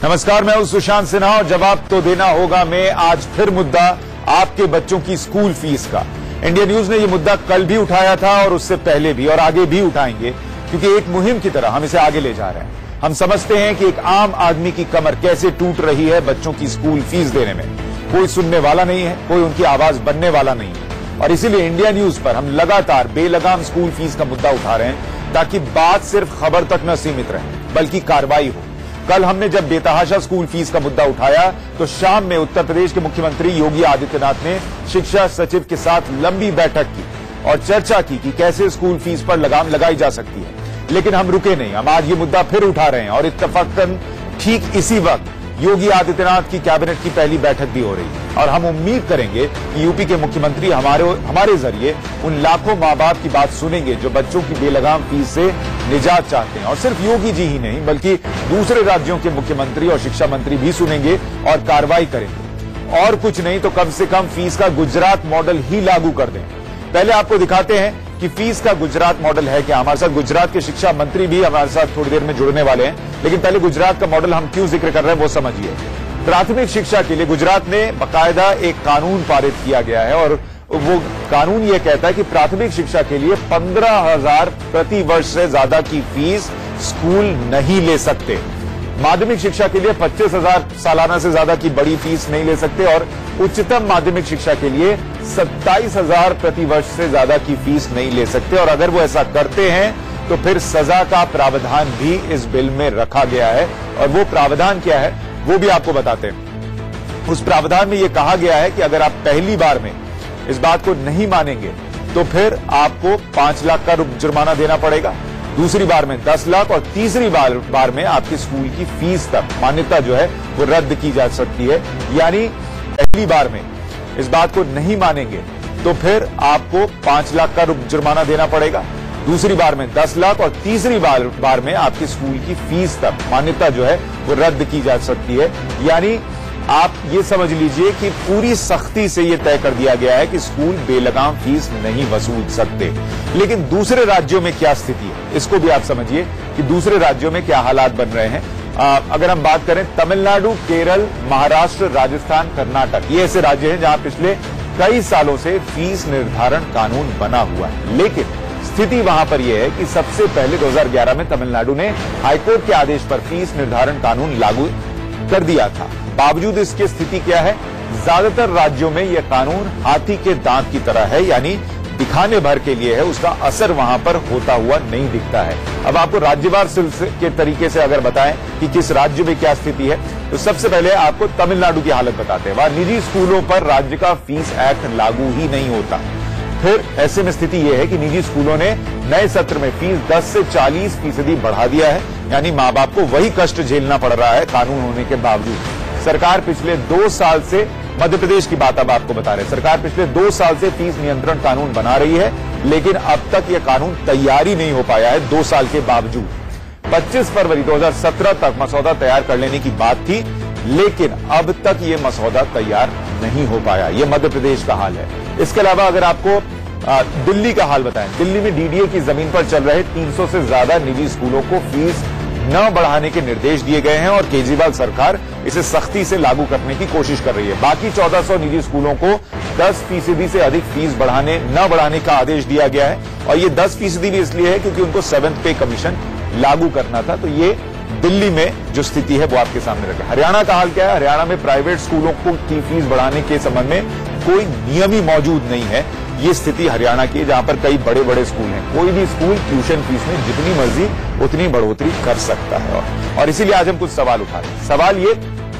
नमस्कार, मैं हूं सुशांत सिन्हा और जवाब तो देना होगा में आज फिर मुद्दा आपके बच्चों की स्कूल फीस का। इंडिया न्यूज ने यह मुद्दा कल भी उठाया था और उससे पहले भी और आगे भी उठाएंगे, क्योंकि एक मुहिम की तरह हम इसे आगे ले जा रहे हैं। हम समझते हैं कि एक आम आदमी की कमर कैसे टूट रही है बच्चों की स्कूल फीस देने में। कोई सुनने वाला नहीं है, कोई उनकी आवाज बनने वाला नहीं है, और इसीलिए इंडिया न्यूज पर हम लगातार बेलगाम स्कूल फीस का मुद्दा उठा रहे हैं, ताकि बात सिर्फ खबर तक न सीमित रहे बल्कि कार्रवाई हो। कल हमने जब बेतहाशा स्कूल फीस का मुद्दा उठाया तो शाम में उत्तर प्रदेश के मुख्यमंत्री योगी आदित्यनाथ ने शिक्षा सचिव के साथ लंबी बैठक की और चर्चा की कि कैसे स्कूल फीस पर लगाम लगाई जा सकती है। लेकिन हम रुके नहीं, हम आज ये मुद्दा फिर उठा रहे हैं और इत्तफाकन ठीक इसी वक्त योगी आदित्यनाथ की कैबिनेट की पहली बैठक भी हो रही है। और हम उम्मीद करेंगे कि यूपी के मुख्यमंत्री हमारे जरिए उन लाखों माँ बाप की बात सुनेंगे जो बच्चों की बेलगाम फीस से निजात चाहते हैं। और सिर्फ योगी जी ही नहीं बल्कि दूसरे राज्यों के मुख्यमंत्री और शिक्षा मंत्री भी सुनेंगे और कार्रवाई करेंगे। और कुछ नहीं तो कम से कम फीस का गुजरात मॉडल ही लागू कर दें। पहले आपको दिखाते हैं कि फीस का गुजरात मॉडल है क्या। हमारे साथ गुजरात के शिक्षा मंत्री भी हमारे साथ थोड़ी देर में जुड़ने वाले हैं, लेकिन पहले गुजरात का मॉडल हम क्यों जिक्र कर रहे हैं वो समझिए। प्राथमिक शिक्षा के लिए गुजरात में बाकायदा एक कानून पारित किया गया है और वो कानून ये कहता है कि प्राथमिक शिक्षा के लिए 15,000 प्रति वर्ष से ज्यादा की फीस स्कूल नहीं ले सकते। माध्यमिक शिक्षा के लिए 25,000 सालाना से ज्यादा की बड़ी फीस नहीं ले सकते और उच्चतम माध्यमिक शिक्षा के लिए 27,000 प्रति वर्ष से ज्यादा की फीस नहीं ले सकते। और अगर वो ऐसा करते हैं तो फिर सजा का प्रावधान भी इस बिल में रखा गया है। और वो प्रावधान क्या है वो भी आपको बताते हैं। उस प्रावधान में ये कहा गया है कि अगर आप पहली बार में इस बात को नहीं मानेंगे तो फिर आपको 5 लाख का जुर्माना देना पड़ेगा, दूसरी बार में 10 लाख और तीसरी बार में आपकी स्कूल की फीस तक मान्यता जो है वो रद्द की जा सकती है। यानी पहली बार में इस बात को नहीं मानेंगे तो फिर आपको 5 लाख का जुर्माना देना पड़ेगा, दूसरी बार में 10 लाख और तीसरी बार में आपकी स्कूल की फीस तक मान्यता जो है वो रद्द की जा सकती है। यानी आप ये समझ लीजिए कि पूरी सख्ती से ये तय कर दिया गया है कि स्कूल बेलगाम फीस नहीं वसूल सकते। लेकिन दूसरे राज्यों में क्या स्थिति है इसको भी आप समझिए कि दूसरे राज्यों में क्या हालात बन रहे हैं। अगर हम बात करें तमिलनाडु, केरल, महाराष्ट्र, राजस्थान, कर्नाटक, ये ऐसे राज्य हैं जहां पिछले कई सालों से फीस निर्धारण कानून बना हुआ है। लेकिन स्थिति वहां पर यह है कि सबसे पहले 2011 में तमिलनाडु ने हाईकोर्ट के आदेश पर फीस निर्धारण कानून लागू कर दिया था। बावजूद इसकी स्थिति क्या है, ज्यादातर राज्यों में यह कानून हाथी के दांत की तरह है, यानी दिखाने भर के लिए है, उसका असर वहां पर होता हुआ नहीं दिखता है। अब आपको राज्यवार के तरीके से अगर बताएं कि किस राज्य में क्या स्थिति है तो सबसे पहले आपको तमिलनाडु की हालत बताते हैं। वहां निजी स्कूलों पर राज्य का फीस एक्ट लागू ही नहीं होता। फिर ऐसे में स्थिति यह है कि निजी स्कूलों ने नए सत्र में फीस 10 से 40% बढ़ा दिया है, यानी माँ बाप को वही कष्ट झेलना पड़ रहा है कानून होने के बावजूद। सरकार पिछले 2 साल से, मध्य प्रदेश की बात अब आपको बता रहे हैं, सरकार पिछले 2 साल से फीस नियंत्रण कानून बना रही है, लेकिन अब तक यह कानून तैयार ही नहीं हो पाया है 2 साल के बावजूद। 25 फरवरी 2017 तक मसौदा तैयार कर लेने की बात थी, लेकिन अब तक ये मसौदा तैयार नहीं हो पाया। ये मध्य प्रदेश का हाल है। इसके अलावा अगर आपको दिल्ली का हाल बताएं, दिल्ली में डीडीए की जमीन पर चल रहे 300 से ज्यादा निजी स्कूलों को फीस न बढ़ाने के निर्देश दिए गए हैं और केजरीवाल सरकार इसे सख्ती से लागू करने की कोशिश कर रही है। बाकी 1400 निजी स्कूलों को 10% से अधिक फीस न बढ़ाने का आदेश दिया गया है और ये 10% भी इसलिए है क्योंकि उनको 7th पे कमीशन लागू करना था। तो ये दिल्ली में जो स्थिति है वो आपके सामने रखा। हरियाणा का हाल क्या है, हरियाणा में प्राइवेट स्कूलों की फीस बढ़ाने के संबंध में कोई नियम ही मौजूद नहीं है। ये स्थिति हरियाणा की है जहां पर कई बड़े बड़े स्कूल हैं। कोई भी स्कूल ट्यूशन फीस में जितनी मर्जी उतनी बढ़ोतरी कर सकता है और इसीलिए आज हम कुछ सवाल उठा रहे हैं। सवाल ये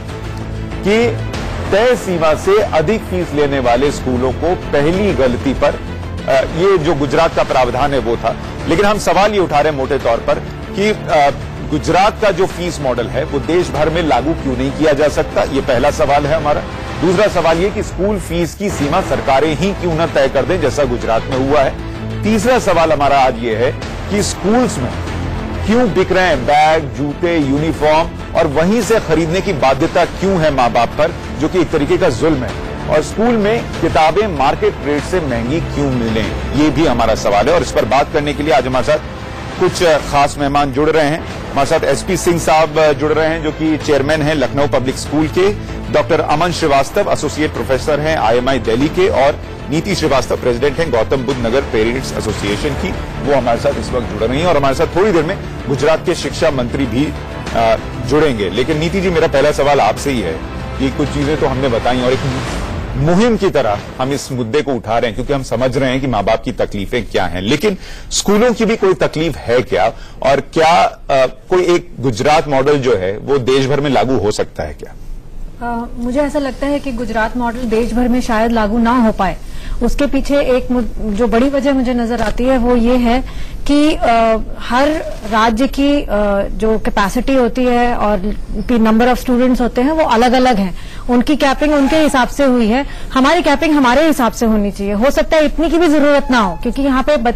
कि तय सीमा से अधिक फीस लेने वाले स्कूलों को पहली गलती पर ये जो गुजरात का प्रावधान है वो था, लेकिन हम सवाल ये उठा रहे हैं मोटे तौर पर कि गुजरात का जो फीस मॉडल है वो देश भर में लागू क्यों नहीं किया जा सकता। ये पहला सवाल है हमारा। दूसरा सवाल ये कि स्कूल फीस की सीमा सरकारें ही क्यों न तय कर दें जैसा गुजरात में हुआ है। तीसरा सवाल हमारा आज ये है कि स्कूल्स में क्यों बिक रहे हैं बैग, जूते, यूनिफॉर्म और वहीं से खरीदने की बाध्यता क्यों है माँ बाप पर, जो कि एक तरीके का जुल्म है। और स्कूल में किताबें मार्केट रेट से महंगी क्यों मिलें, ये भी हमारा सवाल है। और इस पर बात करने के लिए आज हमारे साथ कुछ खास मेहमान जुड़ रहे हैं। हमारे साथ एसपी सिंह साहब जुड़ रहे हैं, जो कि चेयरमैन हैं लखनऊ पब्लिक स्कूल के, doctor Aman Srivastava associate professor हैं IMI दिल्ली के, और नीति श्रीवास्तव प्रेसिडेंट हैं गौतम बुद्ध नगर पेरेंट्स एसोसिएशन की। वो हमारे साथ इस वक्त जुड़ रही हैं और हमारे साथ थोड़ी देर में गुजरात के शिक्षा मंत्री भी जुड़ेंगे। लेकिन नीति जी, मेरा पहला सवाल आपसे ही है कि कुछ चीजें तो हमने बताई और एक मुहिम की तरह हम इस मुद्दे को उठा रहे हैं क्योंकि हम समझ रहे हैं कि मां बाप की तकलीफें क्या हैं, लेकिन स्कूलों की भी कोई तकलीफ है क्या, और क्या कोई एक गुजरात मॉडल जो है वो देश भर में लागू हो सकता है क्या? मुझे ऐसा लगता है कि गुजरात मॉडल देश भर में शायद लागू ना हो पाए। उसके पीछे एक जो बड़ी वजह मुझे नजर आती है वो ये है कि हर राज्य की जो कैपेसिटी होती है और नंबर ऑफ स्टूडेंट्स होते हैं वो अलग अलग हैं। उनकी कैपिंग उनके हिसाब से हुई है, हमारी कैपिंग हमारे हिसाब से होनी चाहिए। हो सकता है इतनी की भी जरूरत ना हो, क्योंकि यहाँ पे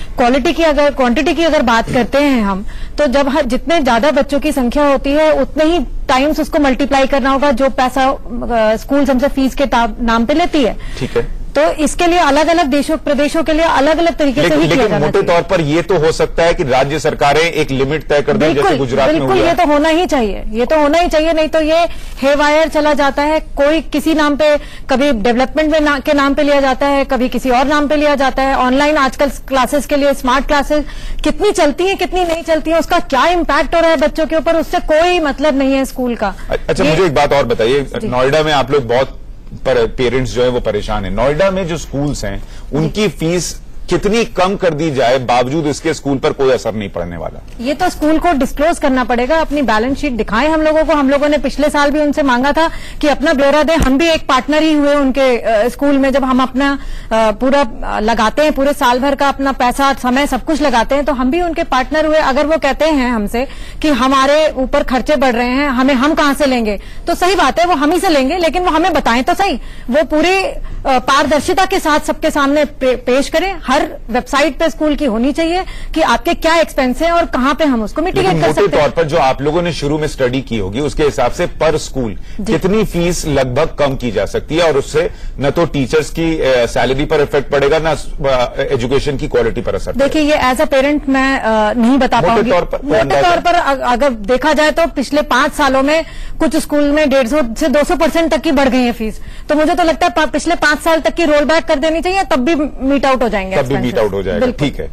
क्वांटिटी की अगर बात करते हैं हम, तो जब जितने ज्यादा बच्चों की संख्या होती है उतने ही टाइम्स उसको मल्टीप्लाई करना होगा जो पैसा स्कूल हमसे फीस के नाम पे लेती है। ठीक है, तो इसके लिए अलग अलग प्रदेशों के लिए अलग अलग तरीके से ही किया जाना मोटे तौर पर ये तो हो सकता है कि राज्य सरकारें एक लिमिट तय कर दें, जैसे गुजरात में हुआ। बिल्कुल, ये तो होना ही चाहिए, ये तो होना ही चाहिए, नहीं तो ये हेवायर चला जाता है। कोई किसी नाम पे, कभी डेवलपमेंट के नाम पे लिया जाता है, कभी किसी और नाम पे लिया जाता है। ऑनलाइन आजकल क्लासेस के लिए स्मार्ट क्लासेस कितनी चलती है कितनी नहीं चलती है, उसका क्या इम्पैक्ट हो रहा है बच्चों के ऊपर, उससे कोई मतलब नहीं है स्कूल का। अच्छा, मुझे एक बात और बताइए, नोएडा में आप लोग बहुत पेरेंट्स जो है वो परेशान है। नोएडा में जो स्कूल्स हैं उनकी फीस कितनी कम कर दी जाए, बावजूद इसके स्कूल पर कोई असर नहीं पड़ने वाला? ये तो स्कूल को डिस्क्लोज करना पड़ेगा, अपनी बैलेंस शीट दिखाएं हम लोगों को। हम लोगों ने पिछले साल भी उनसे मांगा था कि अपना ब्यौरा दें। हम भी एक पार्टनर ही हुए उनके स्कूल में। जब हम अपना पूरा लगाते हैं, पूरे साल भर का अपना पैसा समय सब कुछ लगाते हैं, तो हम भी उनके पार्टनर हुए। अगर वो कहते हैं हमसे कि हमारे ऊपर खर्चे बढ़ रहे हैं, हम कहां से लेंगे, तो सही बात है, वो हम ही से लेंगे, लेकिन वो हमें बताएं तो सही। वो पूरी पारदर्शिता के साथ सबके सामने पेश करें। हर वेबसाइट पे स्कूल की होनी चाहिए कि आपके क्या एक्सपेंस हैं और कहां पे हम उसको मिटिगेट कर सकते हैं। मोटे तौर पर जो आप लोगों ने शुरू में स्टडी की होगी, उसके हिसाब से पर स्कूल कितनी फीस लगभग कम की जा सकती है, और उससे न तो टीचर्स की सैलरी पर इफेक्ट पड़ेगा, न एजुकेशन की क्वालिटी पर असर? देखिए, ये एज अ पेरेंट मैं नहीं बता पाऊंगी। मोटे तौर पर अगर देखा जाए तो पिछले 5 सालों में कुछ स्कूल में 150 से 200% तक की बढ़ गई है फीस। तो मुझे तो लगता है पिछले 5 साल तक की रोल बैक कर देनी चाहिए, तब भी मीट आउट हो जाएंगे, तब भी मीट आउट हो जाएगा। ठीक है,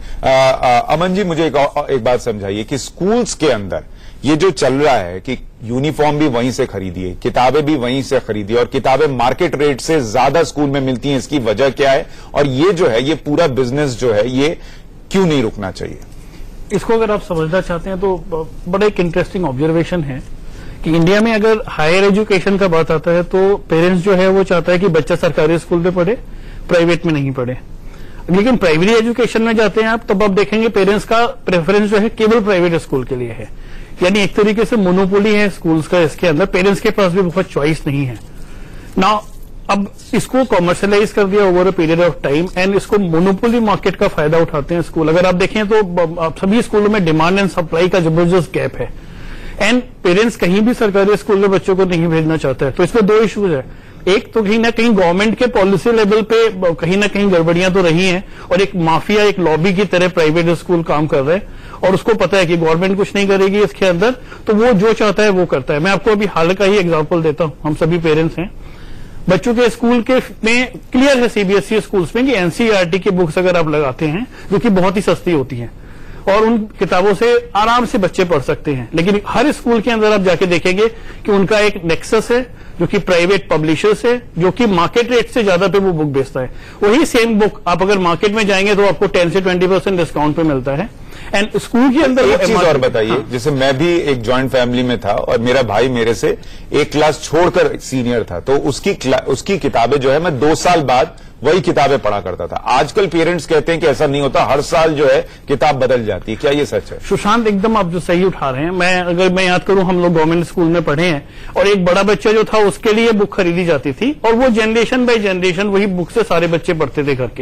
अमन जी, मुझे एक बात समझाइए कि स्कूल्स के अंदर ये जो चल रहा है कि यूनिफॉर्म भी वहीं से खरीदिए, किताबें भी वहीं से खरीदिए, और किताबें मार्केट रेट से ज्यादा स्कूल में मिलती हैं, इसकी वजह क्या है? और ये जो है, ये पूरा बिजनेस जो है, ये क्यों नहीं रुकना चाहिए? इसको अगर आप समझना चाहते हैं तो बड़ा एक इंटरेस्टिंग ऑब्जर्वेशन है कि इंडिया में अगर हायर एजुकेशन का बात आता है तो पेरेंट्स जो है वो चाहता है कि बच्चा सरकारी स्कूल में पढ़े, प्राइवेट में नहीं पढ़े। लेकिन प्राइमरी एजुकेशन में जाते हैं आप, तब आप देखेंगे पेरेंट्स का प्रेफरेंस जो है केवल प्राइवेट स्कूल के लिए है। यानी एक तरीके से मोनोपोली है स्कूल्स का इसके अंदर, पेरेंट्स के पास भी बहुत चॉइस नहीं है ना। अब इसको कॉमर्शलाइज कर दिया over a period of time, and इसको मोनोपोली मार्केट का फायदा उठाते हैं स्कूल। अगर आप देखें तो सभी स्कूलों में डिमांड एंड सप्लाई का जबरदस्त गैप है, एंड पेरेंट्स कहीं भी सरकारी स्कूल में बच्चों को नहीं भेजना चाहते हैं। तो इसमें 2 इश्यूज है। एक तो कहीं ना कहीं गवर्नमेंट के पॉलिसी लेवल पे कहीं ना कहीं गड़बड़ियां तो रही हैं, और एक माफिया, एक लॉबी की तरह प्राइवेट स्कूल काम कर रहे हैं, और उसको पता है कि गवर्नमेंट कुछ नहीं करेगी इसके अंदर, तो वो जो चाहता है वो करता है। मैं आपको अभी हाल का ही एग्जांपल देता हूं। हम सभी पेरेंट्स हैं, बच्चों के स्कूल के में क्लियर है सीबीएसई स्कूल्स में कि एनसीईआरटी की बुक्स अगर आप लगाते हैं, जो कि बहुत ही सस्ती होती हैं, और उन किताबों से आराम से बच्चे पढ़ सकते हैं। लेकिन हर स्कूल के अंदर आप जाके देखेंगे कि उनका एक नेक्सस है जो कि प्राइवेट पब्लिशर्स है, जो कि मार्केट रेट से ज्यादा पे वो बुक बेचता है। वही सेम बुक आप अगर मार्केट में जाएंगे तो आपको 10 से 20% डिस्काउंट पे मिलता है। एंड स्कूल के अंदर एक चीज और बताइए, हाँ। जैसे मैं भी एक जॉइंट फैमिली में था और मेरा भाई मेरे से एक क्लास छोड़कर सीनियर था, तो उसकी किताबें जो है मैं 2 साल बाद वही किताबें पढ़ा करता था। आजकल पेरेंट्स कहते हैं कि ऐसा नहीं होता, हर साल जो है किताब बदल जाती है। क्या ये सच है? सुशांत, एकदम आप जो सही उठा रहे हैं। अगर मैं याद करूं, हम लोग गवर्नमेंट स्कूल में पढ़े हैं, और एक बड़ा बच्चा जो था उसके लिए बुक खरीदी जाती थी, और वो जनरेशन बाय जनरेशन वही बुक से सारे बच्चे पढ़ते थे घर के।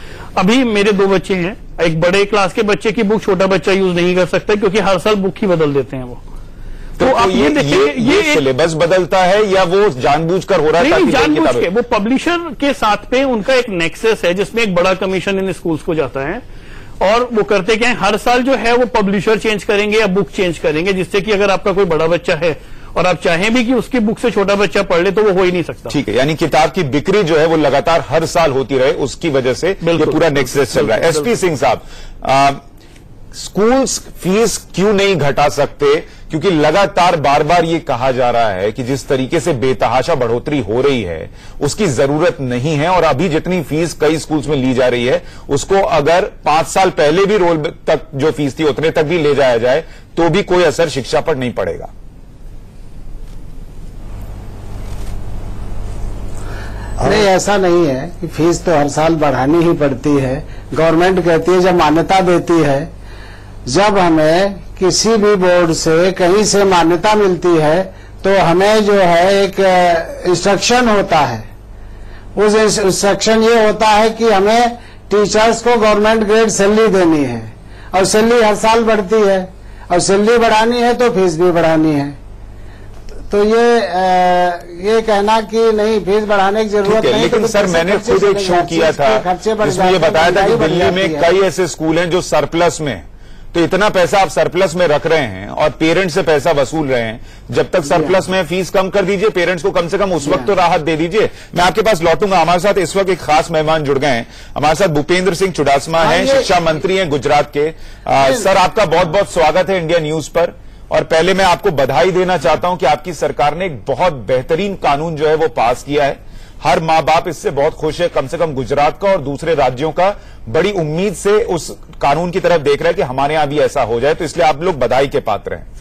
अभी मेरे 2 बच्चे हैं, एक बड़े क्लास के बच्चे की बुक छोटा बच्चा यूज नहीं कर सकता, क्योंकि हर साल बुक ही बदल देते हैं वो। तो आप ये देखिए, ये सिलेबस बदलता है या वो जानबूझकर हो रहा है? नहीं, जानबूझ के। वो पब्लिशर के साथ पे उनका एक नेक्सस है जिसमें एक बड़ा कमीशन इन स्कूल्स को जाता है। और वो करते क्या है, हर साल जो है वो पब्लिशर चेंज करेंगे या बुक चेंज करेंगे, जिससे कि अगर आपका कोई बड़ा बच्चा है और आप चाहें भी कि उसकी बुक से छोटा बच्चा पढ़ ले तो वो हो ही नहीं सकता। ठीक है, यानी किताब की बिक्री जो है वो लगातार हर साल होती रहे, उसकी वजह से ये पूरा नेक्सस चल रहा है। एसपी सिंह साहब, स्कूल्स फीस क्यों नहीं घटा सकते? क्योंकि लगातार बार बार ये कहा जा रहा है कि जिस तरीके से बेतहाशा बढ़ोतरी हो रही है उसकी जरूरत नहीं है, और अभी जितनी फीस कई स्कूल्स में ली जा रही है उसको अगर 5 साल पहले भी रोल तक जो फीस थी उतने तक भी ले जाया जाए तो भी कोई असर शिक्षा पर नहीं पड़ेगा। नहीं, ऐसा नहीं है कि फीस तो हर साल बढ़ानी ही पड़ती है। गवर्नमेंट कहती है, जब मान्यता देती है, जब हमें किसी भी बोर्ड से कहीं से मान्यता मिलती है तो हमें जो है एक इंस्ट्रक्शन होता है। उस इंस्ट्रक्शन ये होता है कि हमें टीचर्स को गवर्नमेंट ग्रेड सैलरी देनी है, और सैलरी हर साल बढ़ती है, और सैलरी बढ़ानी है तो फीस भी बढ़ानी है। तो ये कहना कि नहीं फीस बढ़ाने की जरूरत नहीं, लेकिन सर मैंने खुद एक शो किया था जिसमें ये बताया था कि दिल्ली में कई ऐसे स्कूल हैं जो सरप्लस में, तो इतना पैसा आप सरप्लस में रख रहे हैं और पेरेंट्स से पैसा वसूल रहे हैं। जब तक सरप्लस में फीस कम कर दीजिए, पेरेंट्स को कम से कम उस वक्त तो राहत दे दीजिए। मैं आपके पास लौटूंगा, हमारे साथ इस वक्त एक खास मेहमान जुड़ गए हैं। हमारे साथ भूपेंद्र सिंह चुडासमा हैं, शिक्षा मंत्री हैं गुजरात के। सर आपका बहुत बहुत स्वागत है इंडिया न्यूज पर। और पहले मैं आपको बधाई देना चाहता हूं कि आपकी सरकार ने एक बहुत बेहतरीन कानून जो है वो पास किया है। हर मां बाप इससे बहुत खुश है, कम से कम गुजरात का और दूसरे राज्यों का बड़ी उम्मीद से उस कानून की तरफ देख रहा है कि हमारे यहां भी ऐसा हो जाए, तो इसलिए आप लोग बधाई के पात्र हैं।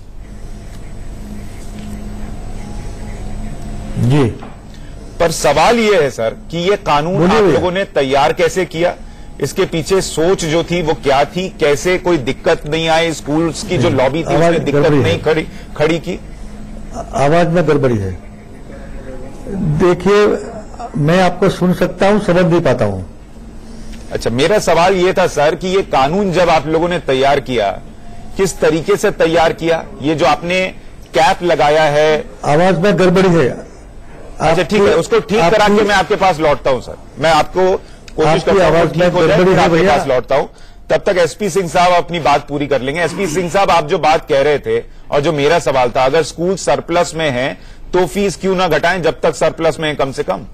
जी, पर सवाल यह है सर कि ये कानून आप लोगों ने तैयार कैसे किया? इसके पीछे सोच जो थी वो क्या थी? कैसे कोई दिक्कत नहीं आई? स्कूल्स की जो लॉबी थी उसने दिक्कत नहीं खड़ी की? आवाज में गड़बड़ी है। देखिए, मैं आपको सुन सकता हूं, समझ नहीं पाता हूं। अच्छा, मेरा सवाल ये था सर कि ये कानून जब आप लोगों ने तैयार किया, किस तरीके से तैयार किया? ये जो आपने कैप लगाया है, आवाज में गड़बड़ी है। अच्छा ठीक है, उसको ठीक करा के मैं आपके पास लौटता हूं सर। मैं आपको कोशिश करता हूं ठीक हो जाए, फिर आपके पास लौटता हूं। तब तक एसपी सिंह साहब अपनी बात पूरी कर लेंगे। एसपी सिंह साहब, आप जो बात कह रहे थे और जो मेरा सवाल था, अगर स्कूल सरप्लस में है तो फीस क्यों ना घटाएं जब तक सरप्लस में है कम से कम?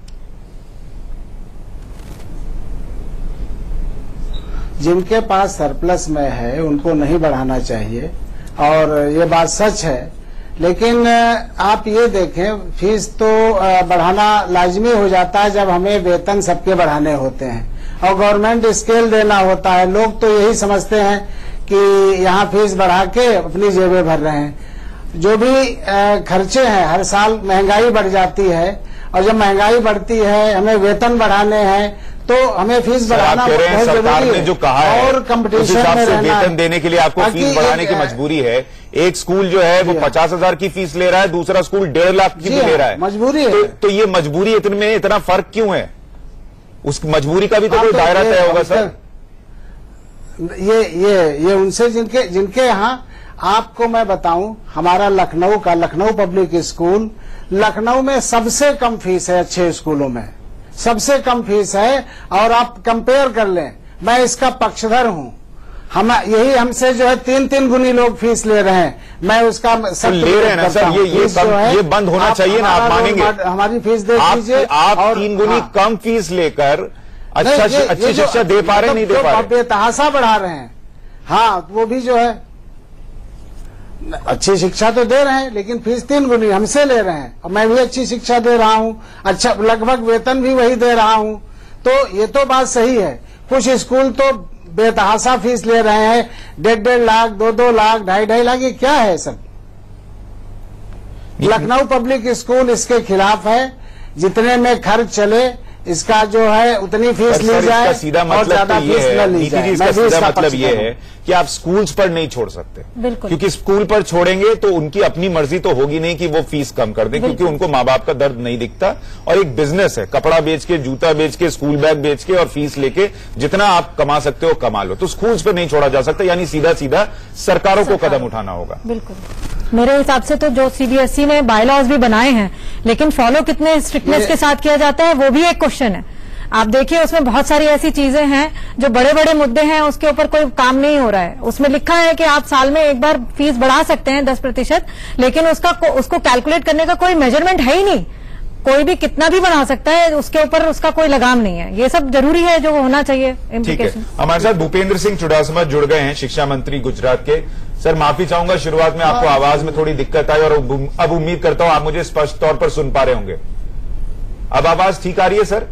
जिनके पास सरप्लस में है उनको नहीं बढ़ाना चाहिए, और ये बात सच है। लेकिन आप ये देखें, फीस तो बढ़ाना लाजमी हो जाता है जब हमें वेतन सबके बढ़ाने होते हैं और गवर्नमेंट स्केल देना होता है। लोग तो यही समझते हैं कि यहाँ फीस बढ़ा के अपनी जेबें भर रहे हैं। जो भी खर्चे हैं, हर साल महंगाई बढ़ जाती है, और जब महंगाई बढ़ती है हमें वेतन बढ़ाने हैं तो हमें फीस बढ़ाना बहुत जरूरी है। जो कहा है और कंपटीशन में रहना, वेतन देने के लिए आपको फीस बढ़ाने की मजबूरी है। एक स्कूल जो है वो 50,000 की फीस ले रहा है, दूसरा स्कूल 1.5 लाख की भी ले रहा है। मजबूरी है। तो ये मजबूरी में इतना फर्क क्यों है? उस मजबूरी का भी तो कोई दायरा तय होगा सर। ये उनसे जिनके यहाँ, आपको मैं बताऊं, हमारा लखनऊ पब्लिक स्कूल, लखनऊ में सबसे कम फीस है, अच्छे स्कूलों में सबसे कम फीस है। और आप कंपेयर कर लें, मैं इसका पक्षधर हूं। यही हमसे जो है 3 गुनी लोग फीस ले रहे हैं। मैं उसका सब ले रहे हैं ना सर, ये बंद होना चाहिए ना, आप मानेंगे? हमारी फीस देख लीजिए। आप 3 गुनी कम फीस लेकर अच्छी शिक्षा दे पा रहे, नहीं दे पा रहे, बेतहाशा बढ़ा रहे हैं। हाँ, वो भी जो है अच्छी शिक्षा तो दे रहे हैं, लेकिन फीस 3 गुनी हमसे ले रहे हैं। और मैं भी अच्छी शिक्षा दे रहा हूं, अच्छा लगभग वेतन भी वही दे रहा हूं। तो ये तो बात सही है। कुछ स्कूल तो बेतहाशा फीस ले रहे हैं, 1.5 लाख, 2 लाख, 2.5 लाख। ये क्या है सब? लखनऊ पब्लिक स्कूल इसके खिलाफ है। जितने में खर्च चले, इसका जो है उतनी फीस ली जाए, सीधा और मतलब ज्यादा फीस न ली जाए। इसका सीधा मतलब ये है कि आप स्कूल्स पर नहीं छोड़ सकते, क्योंकि स्कूल पर छोड़ेंगे तो उनकी अपनी मर्जी तो होगी नहीं कि वो फीस कम कर दें, क्योंकि उनको माँ बाप का दर्द नहीं दिखता। और एक बिजनेस है, कपड़ा बेच के, जूता बेच के, स्कूल बैग बेच के और फीस लेके जितना आप कमा सकते हो कमा लो। तो स्कूल्स पर नहीं छोड़ा जा सकता, यानी सीधा सीधा सरकारों को कदम उठाना होगा। बिल्कुल, मेरे हिसाब से तो जो सीबीएसई ने बायलॉज भी बनाए हैं, लेकिन फॉलो कितने स्ट्रिक्टनेस के साथ किया जाता है वो भी एक क्वेश्चन है। आप देखिए उसमें बहुत सारी ऐसी चीजें हैं जो बड़े बड़े मुद्दे हैं, उसके ऊपर कोई काम नहीं हो रहा है। उसमें लिखा है कि आप साल में एक बार फीस बढ़ा सकते हैं 10%, लेकिन उसको कैलकुलेट करने का कोई मेजरमेंट है ही नहीं। कोई भी कितना भी बढ़ा सकता है, उसके ऊपर उसका कोई लगाम नहीं है। ये सब जरूरी है जो होना चाहिए इम्प्लीकेशन। हमारे साथ भूपेंद्र सिंह चुडासमा जुड़ गए हैं, शिक्षा मंत्री गुजरात के। सर माफी चाहूंगा, शुरुआत में आपको आवाज में थोड़ी दिक्कत आई और अब उम्मीद करता हूं आप मुझे स्पष्ट तौर पर सुन पा रहे होंगे। अब आवाज ठीक आ रही है सर?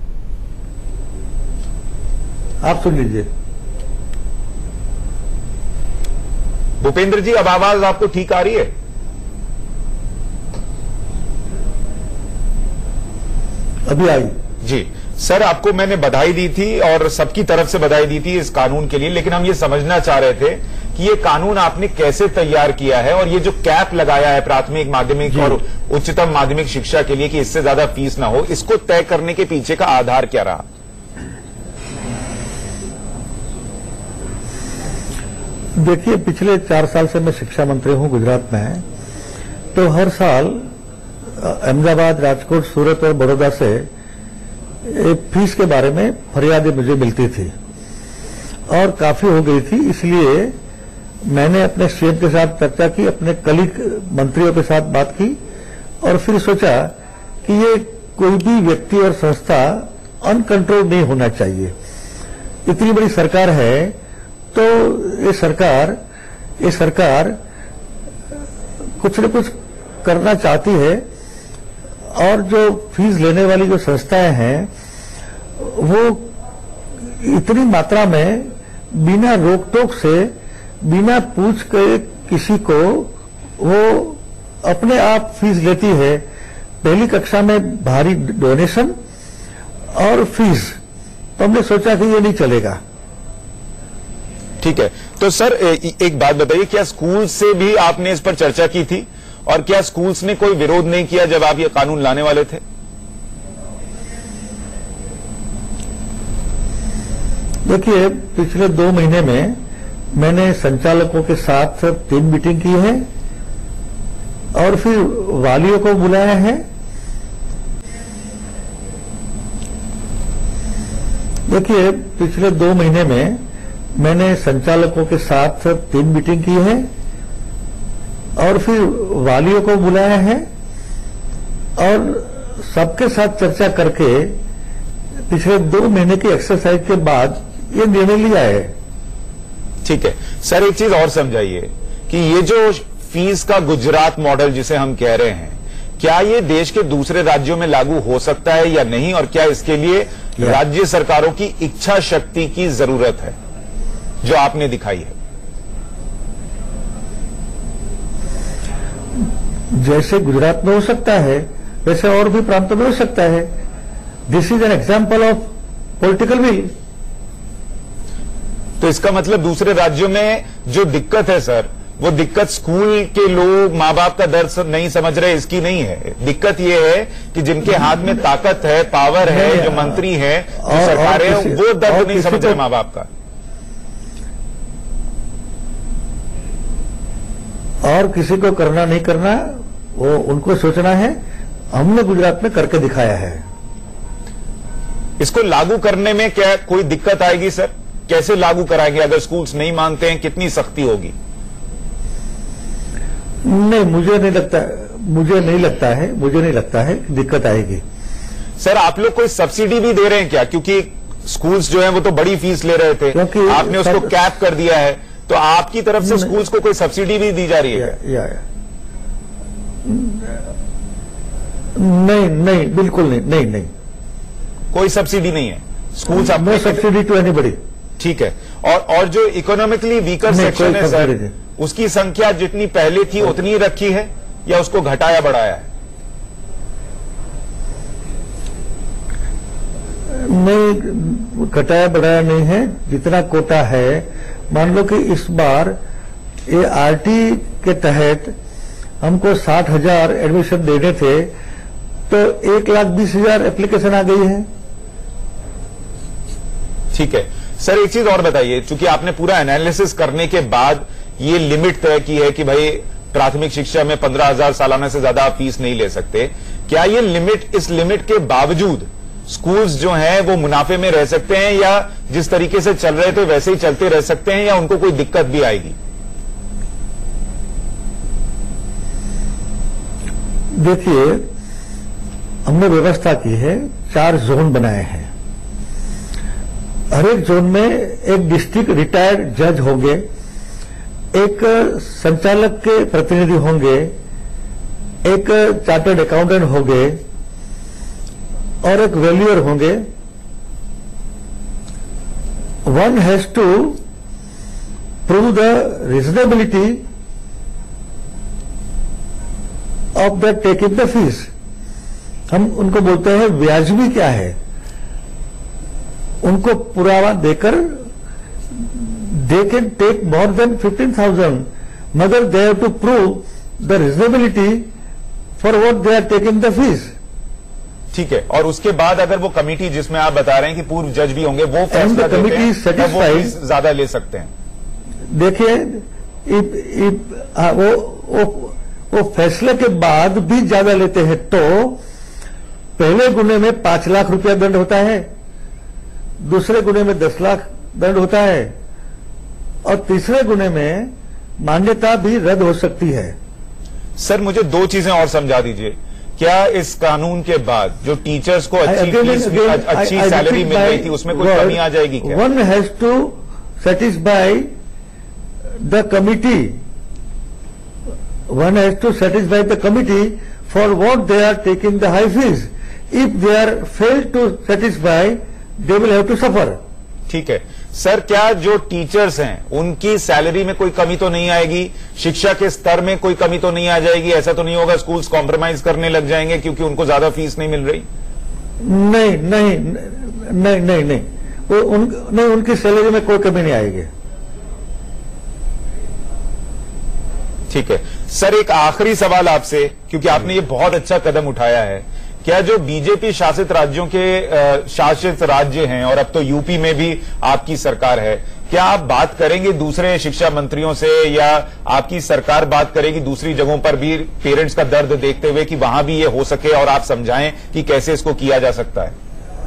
आप सुन लीजिए। भूपेंद्र जी, अब आवाज आपको ठीक आ रही है? अभी आई जी सर, आपको मैंने बधाई दी थी और सबकी तरफ से बधाई दी थी इस कानून के लिए, लेकिन हम ये समझना चाह रहे थे कि ये कानून आपने कैसे तैयार किया है और ये जो कैप लगाया है प्राथमिक, माध्यमिक और उच्चतम माध्यमिक शिक्षा के लिए कि इससे ज्यादा फीस ना हो, इसको तय करने के पीछे का आधार क्या रहा? देखिए, पिछले 4 साल से मैं शिक्षा मंत्री हूं गुजरात में, तो हर साल अहमदाबाद, राजकोट, सूरत और बड़ौदा से फीस के बारे में फरियादें मुझे मिलती थी और काफी हो गई थी। इसलिए मैंने अपने सीएम के साथ चर्चा की, अपने कलीग मंत्रियों के साथ बात की और फिर सोचा कि ये कोई भी व्यक्ति और संस्था अनकंट्रोल नहीं होना चाहिए। इतनी बड़ी सरकार है तो ये सरकार कुछ न कुछ करना चाहती है और जो फीस लेने वाली जो संस्थाएं हैं वो इतनी मात्रा में बिना रोक टोक से, बिना पूछ के किसी को वो अपने आप फीस लेती है। पहली कक्षा में भारी डोनेशन और फीस, तो हमने सोचा कि ये नहीं चलेगा। ठीक है, तो सर एक बात बताइए, क्या स्कूल से भी आपने इस पर चर्चा की थी और क्या स्कूल्स ने कोई विरोध नहीं किया जब आप ये कानून लाने वाले थे? देखिए, पिछले 2 महीने में मैंने संचालकों के साथ 3 मीटिंग की है और फिर वालियों को बुलाया है। देखिए, पिछले 2 महीने में मैंने संचालकों के साथ 3 मीटिंग की है और फिर वालियों को बुलाया है और सबके साथ चर्चा करके पिछले 2 महीने की एक्सरसाइज के बाद ये निर्णय लिया है। ठीक है सर, एक चीज और समझाइए कि ये जो फीस का गुजरात मॉडल जिसे हम कह रहे हैं, क्या ये देश के दूसरे राज्यों में लागू हो सकता है या नहीं, और क्या इसके लिए राज्य सरकारों की इच्छा शक्ति की जरूरत है जो आपने दिखाई है? जैसे गुजरात में हो सकता है वैसे और भी प्रांतों में हो सकता है। This is an example of political will. तो इसका मतलब दूसरे राज्यों में जो दिक्कत है सर, वो दिक्कत स्कूल के लोग, माँ बाप का दर्द नहीं समझ रहे इसकी नहीं है। दिक्कत ये है कि जिनके हाथ में ताकत है, पावर है, जो मंत्री है, जो सरकारें हैं, वो दर्द नहीं समझ रहे माँ बाप का। और किसी को करना नहीं करना वो उनको सोचना है। हमने गुजरात में करके दिखाया है। इसको लागू करने में क्या कोई दिक्कत आएगी सर? कैसे लागू कराएंगे अगर स्कूल्स नहीं मानते हैं? कितनी सख्ती होगी? नहीं, मुझे नहीं लगता है दिक्कत आएगी। सर आप लोग कोई सब्सिडी भी दे रहे हैं क्या? क्योंकि स्कूल्स जो हैं वो तो बड़ी फीस ले रहे थे, क्योंकि आपने उसको कैप कर दिया है, तो आपकी तरफ से स्कूल्स को कोई सब्सिडी भी दी जा रही है? नहीं, बिल्कुल नहीं। कोई सब्सिडी नहीं है schools? No subsidy to anybody. ठीक है, और जो इकोनॉमिकली वीकर सेक्शन है सर, उसकी संख्या जितनी पहले थी उतनी ही रखी है या उसको घटाया बढ़ाया है? नहीं, घटाया बढ़ाया नहीं है, जितना कोटा है। मान लो कि इस बार ये आरटी के तहत हमको 60,000 एडमिशन देने थे, तो 1,20,000 एप्लीकेशन आ गई है। ठीक है सर, एक चीज और बताइए, चूंकि आपने पूरा एनालिसिस करने के बाद ये लिमिट तय की है कि भाई प्राथमिक शिक्षा में 15,000 सालाना से ज्यादा आप फीस नहीं ले सकते, क्या ये लिमिट, इस लिमिट के बावजूद स्कूल्स जो हैं वो मुनाफे में रह सकते हैं, या जिस तरीके से चल रहे थे वैसे ही चलते रह सकते हैं, या उनको कोई दिक्कत भी आएगी? देखिए, हमने व्यवस्था की है, 4 जोन बनाए हैं। हर एक जोन में एक डिस्ट्रिक्ट रिटायर्ड जज होंगे, एक संचालक के प्रतिनिधि होंगे, एक चार्टर्ड अकाउंटेंट होंगे और एक वैल्यूअर होंगे। One has to prove the reasonability of the taking the fees. हम उनको बोलते हैं व्याजबी क्या है, उनको पुरावा देकर they can take more than 15,000, मगर they have to prove the reasonability for what they are taking the fees. ठीक है, और उसके बाद अगर वो कमेटी जिसमें आप बता रहे हैं कि पूर्व जज भी होंगे, वो फैसला देते हैं, तब वो फीस ज्यादा ले सकते हैं। देखिए, वो फैसले के बाद भी ज्यादा लेते हैं तो पहले गुने में 5 लाख रुपया दंड होता है, दूसरे गुने में 10 लाख दंड होता है और तीसरे गुने में मान्यता भी रद्द हो सकती है। सर, मुझे 2 चीजें और समझा दीजिए। क्या इस कानून के बाद जो टीचर्स को अच्छी सैलरी मिल रही थी उसमें कोई कमी आ जाएगी क्या? One has to satisfy the committee, one has to satisfy the committee for what they are taking the high fees. If they are fail to satisfy, they will have to suffer. ठीक है sir, क्या जो teachers हैं उनकी salary में कोई कमी तो नहीं आएगी, शिक्षा के स्तर में कोई कमी तो नहीं आ जाएगी? ऐसा तो नहीं होगा स्कूल्स कॉम्प्रोमाइज करने लग जाएंगे क्योंकि उनको ज्यादा फीस नहीं मिल रही? नहीं नहीं नहीं नहीं नहीं, नहीं, उनकी सैलरी में कोई कमी नहीं आएगी। ठीक है सर, एक आखिरी सवाल आपसे, क्योंकि आपने ये बहुत अच्छा कदम उठाया है। क्या जो बीजेपी शासित राज्यों के शासित राज्य हैं और अब तो यूपी में भी आपकी सरकार है, क्या आप बात करेंगे दूसरे शिक्षा मंत्रियों से, या आपकी सरकार बात करेगी दूसरी जगहों पर भी पेरेंट्स का दर्द देखते हुए कि वहां भी ये हो सके और आप समझाएं कि कैसे इसको किया जा सकता है?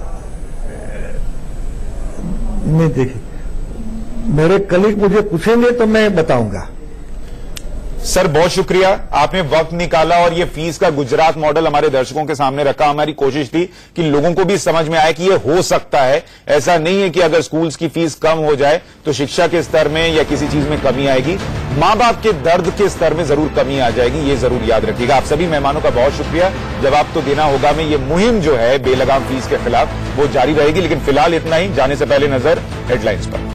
नहीं, देखिए, मेरे कलीग मुझे पूछेंगे तो मैं बताऊंगा। सर, बहुत शुक्रिया, आपने वक्त निकाला और ये फीस का गुजरात मॉडल हमारे दर्शकों के सामने रखा। हमारी कोशिश थी कि लोगों को भी समझ में आए कि ये हो सकता है। ऐसा नहीं है कि अगर स्कूल्स की फीस कम हो जाए तो शिक्षा के स्तर में या किसी चीज में कमी आएगी, मां बाप के दर्द के स्तर में जरूर कमी आ जाएगी, ये जरूर याद रखिएगा। आप सभी मेहमानों का बहुत शुक्रिया। जवाब तो देना होगा में ये मुहिम जो है बेलगाम फीस के खिलाफ वो जारी रहेगी, लेकिन फिलहाल इतना ही। जाने से पहले नजर हेडलाइंस पर।